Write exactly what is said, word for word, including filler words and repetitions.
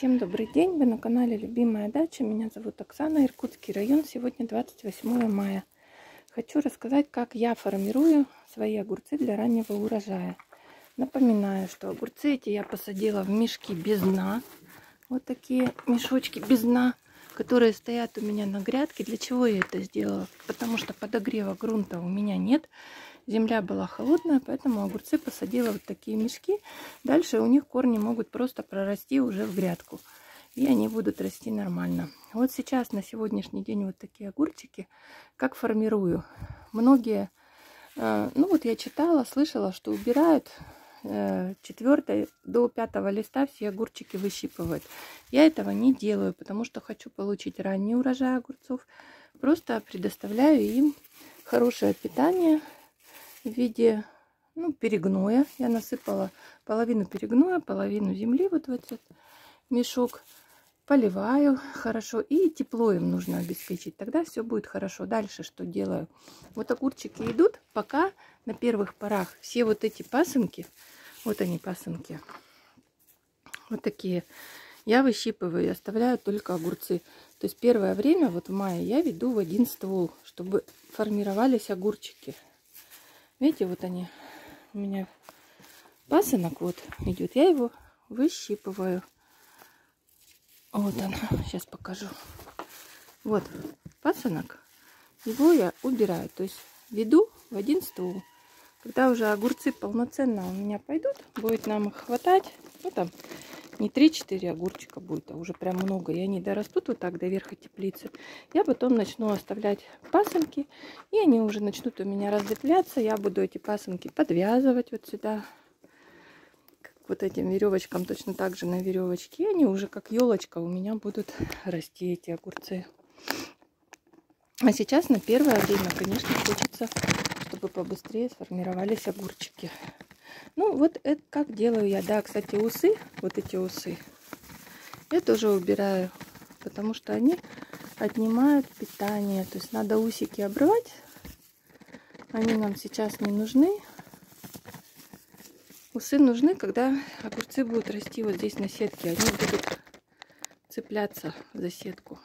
Всем добрый день, вы на канале Любимая дача. Меня зовут Оксана, Иркутский район. Сегодня двадцать восьмое мая. Хочу рассказать, как я формирую свои огурцы для раннего урожая. Напоминаю, что огурцы эти я посадила в мешки без дна. Вот такие мешочки без дна, которые стоят у меня на грядке. Для чего я это сделала? Потому что подогрева грунта у меня нет. Земля была холодная, поэтому огурцы посадила вот такие мешки. Дальше у них корни могут просто прорасти уже в грядку. И они будут расти нормально. Вот сейчас, на сегодняшний день, вот такие огурчики. Как формирую? Многие, ну вот я читала, слышала, что убирают четвёртой до пятого листа все огурчики выщипывают. Я этого не делаю, потому что хочу получить ранний урожай огурцов. Просто предоставляю им хорошее питание в виде ну, перегноя. Я насыпала половину перегноя, половину земли вот в этот мешок. Поливаю хорошо. И тепло им нужно обеспечить. Тогда все будет хорошо. Дальше что делаю? Вот огурчики идут, пока на первых порах все вот эти пасынки, вот они пасынки, вот такие, я выщипываю и оставляю только огурцы. То есть первое время, вот в мае, я веду в один ствол, чтобы формировались огурчики. Видите, вот они у меня пасынок вот идет, я его выщипываю. Вот он, сейчас покажу. Вот пасынок, его я убираю, то есть веду в один ствол. Когда уже огурцы полноценно у меня пойдут, будет нам их хватать, ну там не три-четыре огурчика будет, а уже прям много, и они дорастут вот так до верха теплицы. Я потом начну оставлять пасынки, и они уже начнут у меня разветвляться. Я буду эти пасынки подвязывать вот сюда, как вот этим веревочкам, точно так же на веревочке. И они уже как елочка у меня будут расти, эти огурцы. А сейчас на первое время, конечно, хочется, чтобы побыстрее сформировались огурчики. Ну, вот это как делаю я. Да, кстати, усы, вот эти усы, я тоже убираю, потому что они отнимают питание. То есть надо усики обрывать. Они нам сейчас не нужны. Усы нужны, когда огурцы будут расти вот здесь на сетке. Они будут цепляться за сетку.